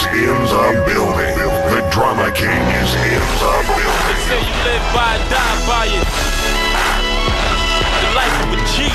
in the building. The Drama King is in the building. They say you live by it, die by it. The life of a G.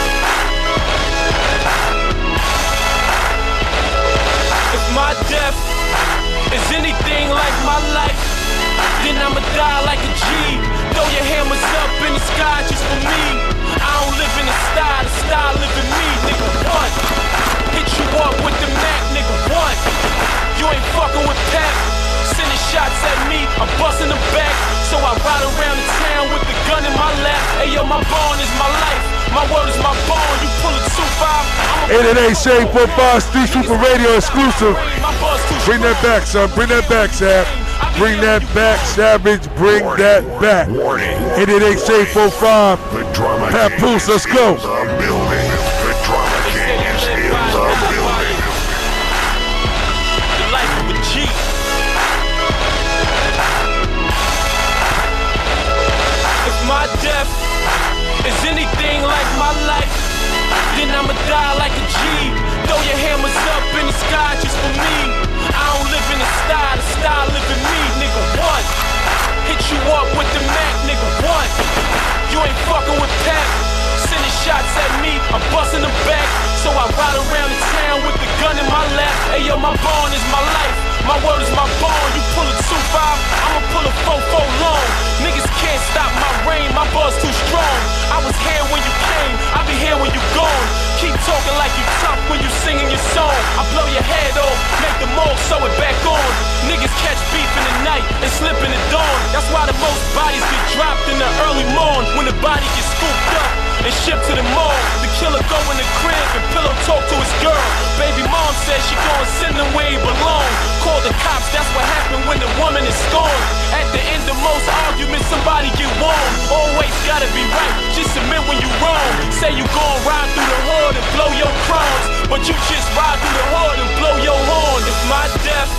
If my death is anything like my life, then I'ma die like a G. Throw your hammers up in the sky just for me. I don't live in the style live in me, nigga, what? Hit you up with the Mac, nigga, what? You ain't fucking with Pep. Sending shots at me, I'm busting them back. So I ride around the town with the gun in my lap. Hey yo, my bond is my life. My word is my bond. You pull a 2-5. 888 Shade 45 Street Super Radio exclusive. Bring that back, son. Bring that back, Sav. Bring that back, Savage. Bring that back. 888 Shade 45. Papoose, let's go. The building. The Drama King is in the building. The life of a G. If my death is anything like my life, then I'ma die like a G. Throw your hammers up in the sky just for me. I don't live in the style live in me, nigga, what? Hit you up with the Mac, nigga, what? You ain't fucking with Pep. Sending shots at me, I'm busting them back. So I ride around the town with the gun in my lap. Hey yo, my bond is my life. My word is my bond. You pull a 2-5, I'ma pull a 4-4 long. Niggas can't stop my reign, my buzz too strong. I was here when you came, I'll be here when you gone. Keep talking like you tough when you singing your song. I blow your head off, make the mold, sew it back on. Niggas catch beef in the night and slip in the dawn. That's why the most bodies get dropped in the early morn. When the body gets scooped up and shipped to the mall, the killer go in the crib and pillow talk to his girl. Baby mom says she gon' send him where he belong. Call the cops, that's what happened when the woman is scorned. At the end of most arguments, somebody get warm. Always gotta be right, just admit when you wrong. Say you gon' ride through the hood and blow your crowns, but you just ride through the hood and blow your horn. If my death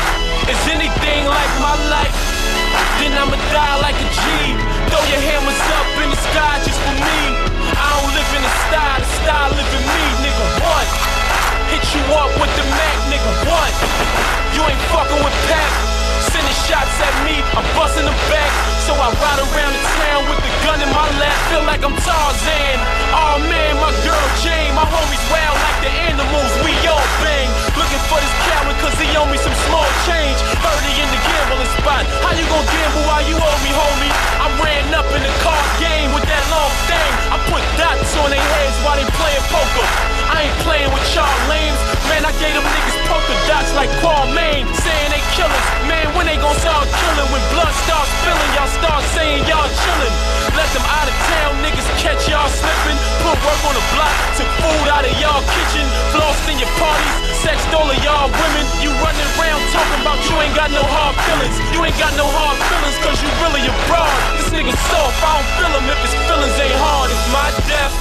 is anything like my life, then I'ma die like a G. Throw your hammers up in the sky just for me. I don't live in the style live in me, nigga, what? Hit you up with the Mac, nigga, what? You ain't fucking with Pep. Sending shots at me, I'm busting them back. So I ride around the town with the gun in my lap. Feel like I'm Tarzan. Oh man, my girl Jane. My homies wild like the animals, we all bang. Looking for this coward cause he owe me some small change. Heard he in the gambling spot. How you gon' gamble while you owe me, homie? I ran up in the card game with that long thing. I put dots on their heads while they playing poker. I ain't playing with y'all lames. Man, I gave them niggas polka dots like Kwame, saying they killers. Man, when they gon' start killing? When blood starts spilling, y'all start saying y'all chillin'. Let them out of town niggas catch y'all slipping. Put work on the block, took food out of y'all kitchen. Flossed in your parties, sexed all of y'all women. You running around talking about you ain't got no hard feelings. You ain't got no hard feelings cause you really a broad. This nigga soft, I don't feel him if his feelings ain't hard. If my death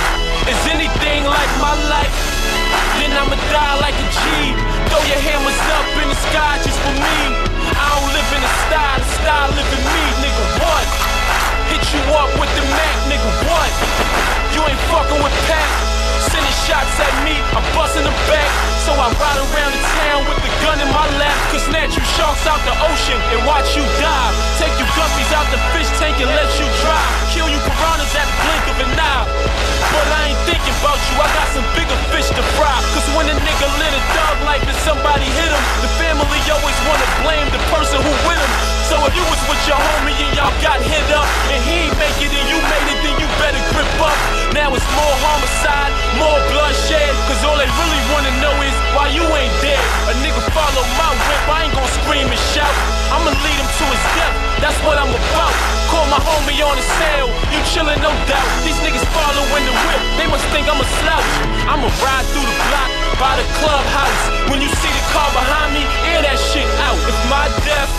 is anything like my life, then I'ma die like a G. Throw your hammers up in the sky just for me. I don't live in the style live in me, nigga, what? Hit you up with the Mac, nigga, what? You ain't fucking with Pep. Sending shots at me, I'm busting them back. So I ride around the town with the gun in my lap. Could snatch you sharks out the ocean and watch you dive. Take you guppies out the fish tank and let you drive. Kill you piranhas at the blink of an eye. But I ain't thinking about you, I got some bigger fish to fry. Cause when a nigga live a thug life and somebody hit him, the family always wanna blame the person who with him. So if you was with your homie and y'all got hit up, and he ain't make it and you made it, then you better grip up. Now it's more homicide, more bloodshed. Cause all they really wanna know is why you ain't dead. A nigga follow my whip, I ain't gon' scream and shout. I'ma lead him to his death, that's what I'm about. Call my homie on the cell, you chillin' no doubt. These niggas following the whip, they must think I'm a slouch. I'ma ride through the block by the clubhouse. When you see the car behind me, air that shit out. If my death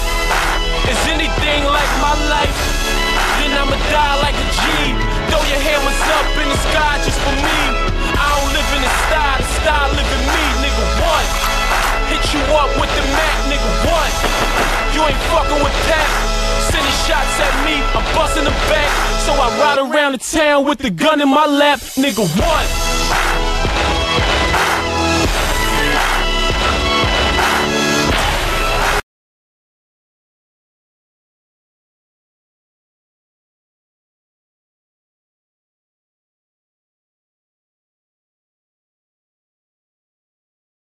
is anything like my life, then I'ma die like a G. Throw your hammers up in the sky just for me. I don't live in the style live in me, nigga, what? Hit you up with the Mac, nigga, what? You ain't fucking with Pep. Sending shots at me, I'm busting them back. So I ride around the town with the gun in my lap, nigga, what?